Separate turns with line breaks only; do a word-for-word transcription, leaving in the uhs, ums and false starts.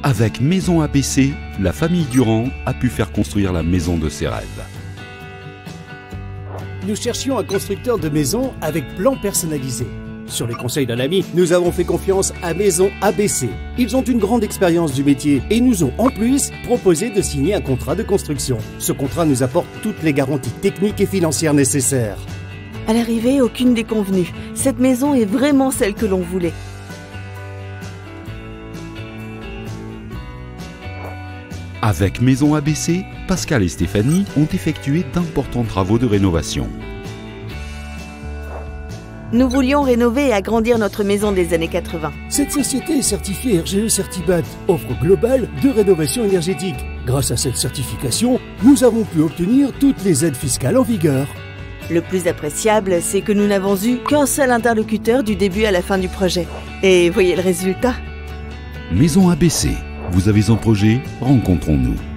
Avec Maison A B C, la famille Durand a pu faire construire la maison de ses rêves.
Nous cherchions un constructeur de maison avec plan personnalisé. Sur les conseils d'un ami, nous avons fait confiance à Maison A B C. Ils ont une grande expérience du métier et nous ont en plus proposé de signer un contrat de construction. Ce contrat nous apporte toutes les garanties techniques et financières nécessaires.
À l'arrivée, aucune déconvenue. Cette maison est vraiment celle que l'on voulait.
Avec Maison A B C, Pascal et Stéphanie ont effectué d'importants travaux de rénovation.
Nous voulions rénover et agrandir notre maison des années quatre-vingt.
Cette société est certifiée R G E Certibat, offre globale de rénovation énergétique. Grâce à cette certification, nous avons pu obtenir toutes les aides fiscales en vigueur.
Le plus appréciable, c'est que nous n'avons eu qu'un seul interlocuteur du début à la fin du projet. Et voyez le résultat.
Maison A B C, vous avez un projet, rencontrons-nous.